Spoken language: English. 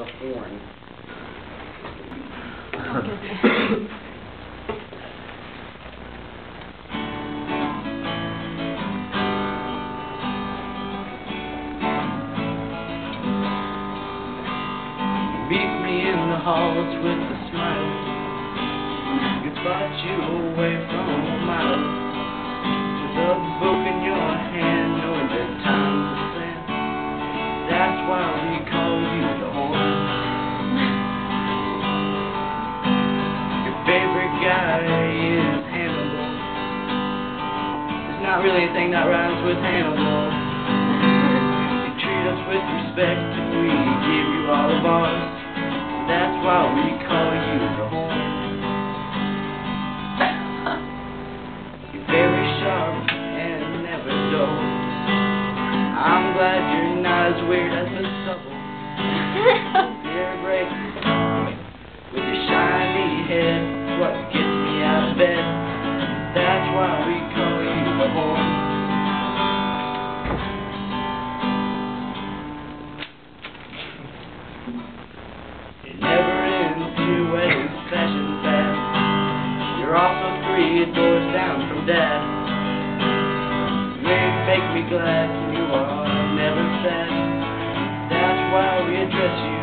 horn. Beat me in the halls with a smile. You thought you were away from a mile, with a book in your hand, knowing that time was sand. That's why we call you the horn. Your favorite guy is Hannibal. There's not really anything that rhymes with Hannibal. You treat us with respect if we give you all of ours. That's why we call you the horn. You're very sharp and never dull. I'm glad you're not as weird as the stubble. You're great with your shiny head. What gets me out of bed? That's why we call you the horn. Fashion fast. You're also 3 doors down from Dad. You make me glad you are never sad. That's why we address you